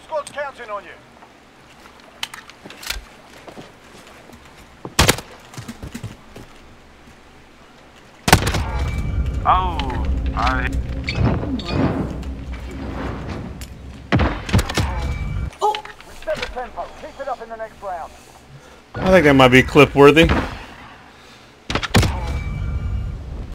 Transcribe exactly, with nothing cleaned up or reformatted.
squad's counting on you. Oh, I... Oh! We set the tempo. Keep it up in the next round. I think that might be clip worthy.